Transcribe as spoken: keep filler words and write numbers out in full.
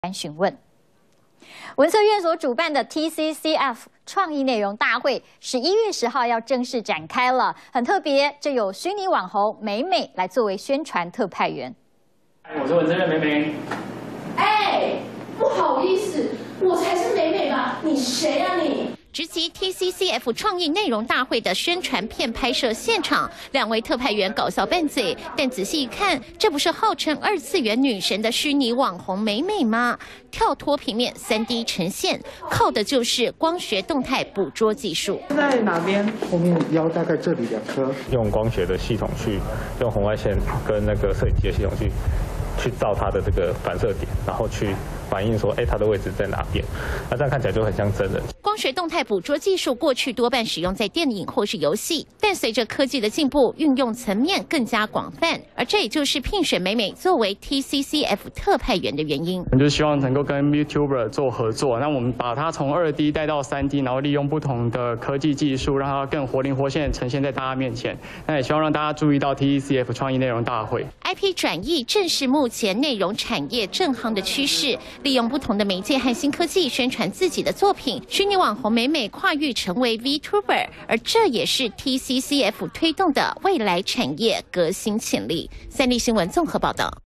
询问。文策院所主办的 T C C F 创意内容大会，十一月十号要正式展开了，很特别，这有虚拟网红美美来作为宣传特派员。 我是文策院美美。 哎，不好意思，我才是美美吧？你谁啊你？ 直击 T C C F 创意内容大会的宣传片拍摄现场，两位特派员搞笑拌嘴，但仔细一看，这不是号称二次元女神的虚拟网红美美吗？跳脱平面 三 D 呈现，靠的就是光学动态捕捉技术。 在哪边？后面腰大概这里两颗。 用光学的系统去用红外线跟那个摄影机的系统去去照它的这个反射点，然后去反映说，哎，它的位置在哪边？那这样看起来就很像真人。 光学动态捕捉技术过去多半使用在电影或是游戏，但随着科技的进步，运用层面更加广泛，而这也就是聘选美美作为 T C C F 特派员的原因。 我们就希望能够跟 YouTuber 做合作，那我们把它从二 D 带到三 D， 然后利用不同的科技技术，让它更活灵活现呈现在大家面前。那也希望让大家注意到 T C C F 创意内容大会。 I P 转译正是目前内容产业正夯的趋势，利用不同的媒介和新科技宣传自己的作品。虚拟网红美美跨域成为 VTuber， 而这也是 T C C F 推动的未来产业革新潜力。三立新闻综合报道。